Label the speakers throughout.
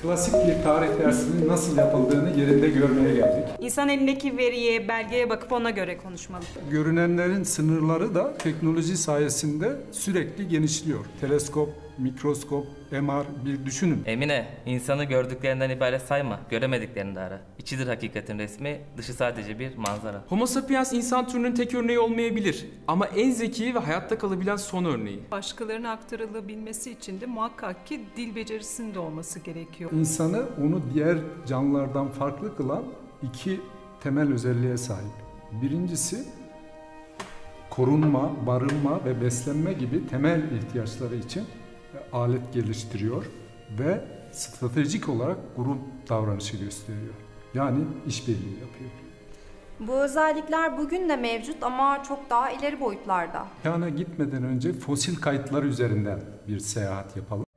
Speaker 1: klasik bir tarih dersinin nasıl yapıldığını yerinde görmeye geldik.
Speaker 2: İnsan elindeki veriye, belgeye bakıp ona göre konuşmalı.
Speaker 1: Görünenlerin sınırları da teknoloji sayesinde sürekli genişliyor. Teleskop, mikroskop, MR bir düşünün.
Speaker 3: Emine, insanı gördüklerinden ibaret sayma, göremediklerini de ara. İçidir hakikatin resmi, dışı sadece bir manzara.
Speaker 4: Homo sapiens insan türünün tek örneği olmayabilir ama en zeki ve hayatta kalabilen son örneği.
Speaker 5: Başkalarına aktarılabilmesi için de muhakkak ki dil becerisinin de olması gerekiyor.
Speaker 1: İnsanı onu diğer canlılardan farklı kılan iki temel özelliğe sahip. Birincisi korunma, barınma ve beslenme gibi temel ihtiyaçları için alet geliştiriyor ve stratejik olarak grup davranışı gösteriyor. Yani işbirliği yapıyor.
Speaker 6: Bu özellikler bugün de mevcut ama çok daha ileri boyutlarda.
Speaker 1: Yani gitmeden önce fosil kayıtlar üzerinden bir seyahat yapalım.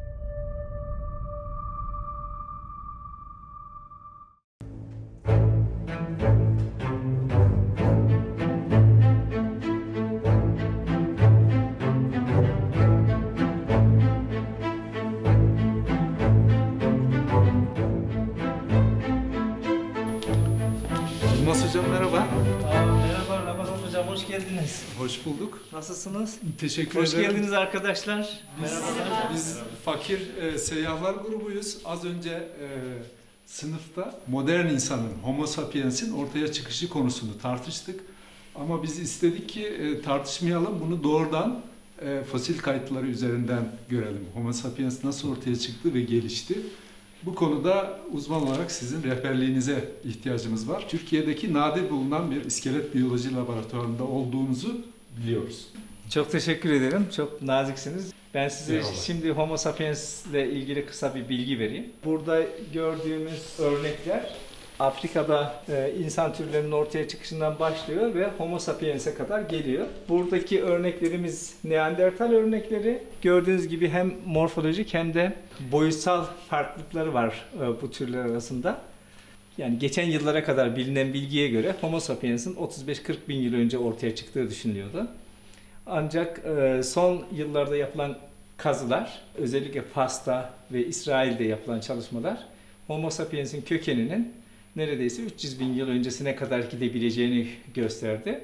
Speaker 1: Yılmaz Hocam merhaba.
Speaker 7: Merhaba Ramazan Hocam, hoş geldiniz.
Speaker 1: Hoş bulduk.
Speaker 7: Nasılsınız?
Speaker 1: Teşekkür
Speaker 7: Hoş
Speaker 1: ederim.
Speaker 7: geldiniz arkadaşlar. Merhabalar.
Speaker 1: Biz fakir seyyahlar grubuyuz. Az önce sınıfta modern insanın, Homo sapiens'in ortaya çıkışı konusunu tartıştık. Ama biz istedik ki tartışmayalım, bunu doğrudan fosil kayıtları üzerinden görelim. Homo sapiens nasıl ortaya çıktı ve gelişti. Bu konuda uzman olarak sizin rehberliğinize ihtiyacımız var. Türkiye'deki nadir bulunan bir iskelet biyoloji laboratuvarında olduğunuzu biliyoruz.
Speaker 7: Çok teşekkür ederim. Çok naziksiniz. Ben size
Speaker 1: Eyvallah.
Speaker 7: şimdi Homo sapiens ile ilgili kısa bir bilgi vereyim. Burada gördüğümüz örnekler Afrika'da insan türlerinin ortaya çıkışından başlıyor ve Homo sapiens'e kadar geliyor. Buradaki örneklerimiz Neandertal örnekleri. Gördüğünüz gibi hem morfolojik hem de boyutsal farklılıkları var bu türler arasında. Yani geçen yıllara kadar bilinen bilgiye göre Homo sapiens'in 35-40 bin yıl önce ortaya çıktığı düşünülüyordu. Ancak son yıllarda yapılan kazılar, özellikle Fas'ta ve İsrail'de yapılan çalışmalar Homo sapiens'in kökeninin neredeyse 300 bin yıl öncesine kadar gidebileceğini gösterdi.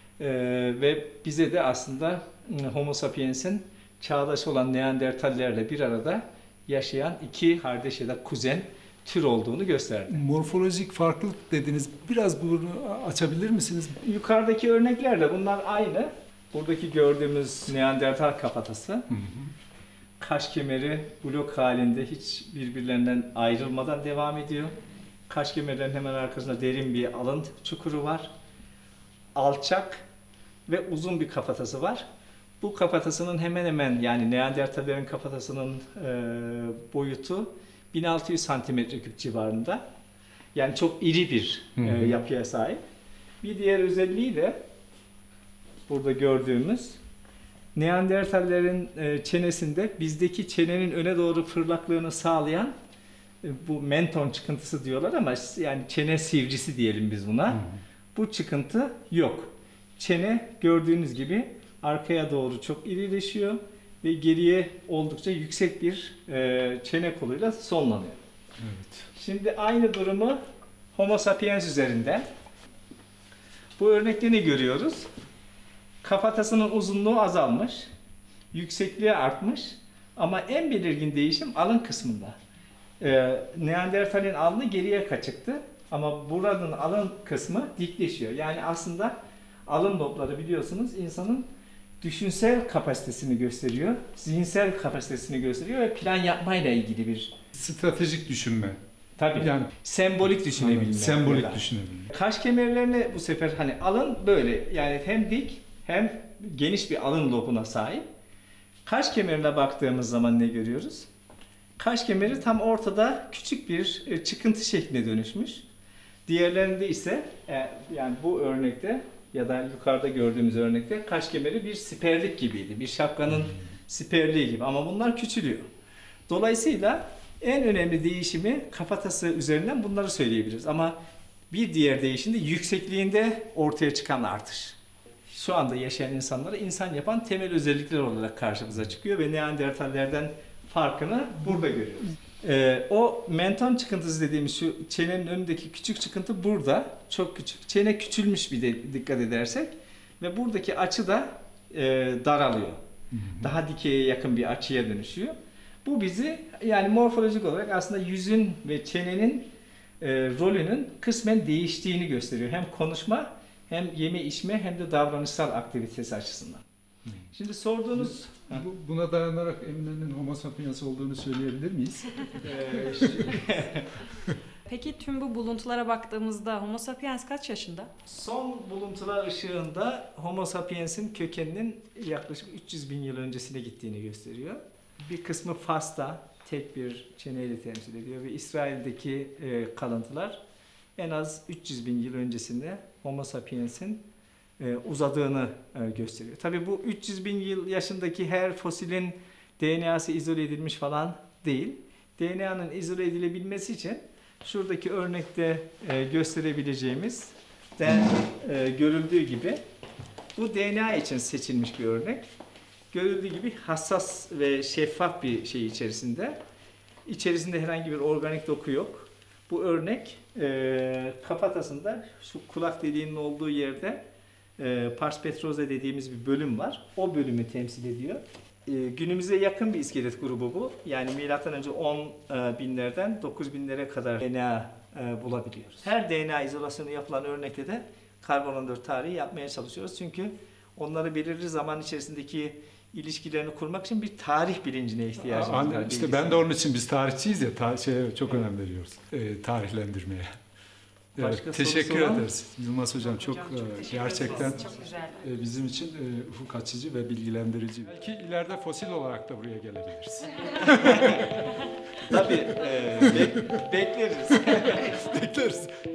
Speaker 7: Ve bize de aslında Homo sapiens'in çağdaş olan Neandertallerle bir arada yaşayan iki kardeş ya da kuzen tür olduğunu gösterdi.
Speaker 1: Morfolojik farklılık dediniz. Biraz bunu açabilir misiniz?
Speaker 7: Yukarıdaki örneklerle bunlar aynı. Buradaki gördüğümüz Neandertal kafatası. Kaş kemeri blok halinde hiç birbirlerinden ayrılmadan devam ediyor. Kaş kemerlerinin hemen arkasında derin bir alın çukuru var. Alçak ve uzun bir kafatası var. Bu kafatasının hemen hemen yani Neandertallerin kafatasının boyutu 1600 santimetre küp civarında. Yani çok iri bir yapıya sahip. Bir diğer özelliği de burada gördüğümüz Neandertallerin çenesinde bizdeki çenenin öne doğru fırlaklığını sağlayan bu menton çıkıntısı diyorlar ama yani çene sivrisi diyelim biz buna. Bu çıkıntı yok. Çene gördüğünüz gibi arkaya doğru çok irileşiyor ve geriye oldukça yüksek bir çene koluyla sonlanıyor.
Speaker 1: Evet.
Speaker 7: Şimdi aynı durumu Homo sapiens üzerinden. Bu örnekte ne görüyoruz? Kafatasının uzunluğu azalmış, yüksekliği artmış ama en belirgin değişim alın kısmında. Neandertal'in alnı geriye kaçıktı ama buranın alın kısmı dikleşiyor. Yani aslında alın lobları biliyorsunuz insanın düşünsel kapasitesini gösteriyor, zihinsel kapasitesini gösteriyor ve plan yapmayla ilgili bir
Speaker 1: Stratejik düşünme.
Speaker 7: tabii yani sembolik düşünebilme.
Speaker 1: Sembolik düşünebilme.
Speaker 7: Kaş kemerlerine bu sefer hani alın böyle yani hem dik hem geniş bir alın lobuna sahip. Kaş kemerine baktığımız zaman ne görüyoruz? Kaş kemeri tam ortada küçük bir çıkıntı şekline dönüşmüş. Diğerlerinde ise yani bu örnekte ya da yukarıda gördüğümüz örnekte kaş kemeri bir siperlik gibiydi. Bir şapkanın siperliği gibi ama bunlar küçülüyor. Dolayısıyla en önemli değişimi kafatası üzerinden bunları söyleyebiliriz. Ama bir diğer değişim de yüksekliğinde ortaya çıkan artış. Şu anda yaşayan insanları insan yapan temel özellikler olarak karşımıza çıkıyor ve Neandertallerden farkını burada görüyoruz. O menton çıkıntısı dediğimiz şu çenenin önündeki küçük çıkıntı burada. Çok küçük. Çene küçülmüş bir de dikkat edersek. Ve buradaki açı da daralıyor. Daha dikeye yakın bir açıya dönüşüyor. Bu bizi yani morfolojik olarak aslında yüzün ve çenenin rolünün kısmen değiştiğini gösteriyor. Hem konuşma hem yeme içme hem de davranışsal aktivitesi açısından. Şimdi sorduğunuz...
Speaker 1: Buna dayanarak Emine'nin Homo sapiens olduğunu söyleyebilir miyiz?
Speaker 2: Peki tüm bu buluntulara baktığımızda Homo sapiens kaç yaşında?
Speaker 7: Son buluntular ışığında Homo sapiens'in kökeninin yaklaşık 300 bin yıl öncesine gittiğini gösteriyor. Bir kısmı Fas'ta tek bir çeneyle temsil ediyor ve İsrail'deki kalıntılar en az 300 bin yıl öncesinde Homo sapiens'in uzadığını gösteriyor. Tabii bu 300 bin yıl yaşındaki her fosilin DNA'sı izole edilmiş falan değil. DNA'nın izole edilebilmesi için şuradaki örnekte gösterebileceğimiz görüldüğü gibi bu DNA için seçilmiş bir örnek. Görüldüğü gibi hassas ve şeffaf bir şey içerisinde. İçerisinde herhangi bir organik doku yok. Bu örnek kafatasında şu kulak deliğinin olduğu yerde pars petrosa dediğimiz bir bölüm var. O bölümü temsil ediyor. Günümüze yakın bir iskelet grubu bu. Yani M.Ö. 10 binlerden 9 binlere kadar DNA bulabiliyoruz. Her DNA izolasyonu yapılan örnekte de karbon 14 tarihi yapmaya çalışıyoruz. Çünkü onları belirli zaman içerisindeki ilişkilerini kurmak için bir tarih bilincine ihtiyacımız var.
Speaker 1: İşte ben de onun için biz tarihçiyiz ya, şeye çok önem veriyoruz. Tarihlendirmeye. Evet, teşekkür ederiz. Yılmaz Hocam çok gerçekten
Speaker 2: Çok güzel.
Speaker 1: bizim için ufuk açıcı ve bilgilendirici. Belki ileride fosil olarak da buraya gelebiliriz.
Speaker 7: Tabii bekleriz.
Speaker 1: Bekleriz.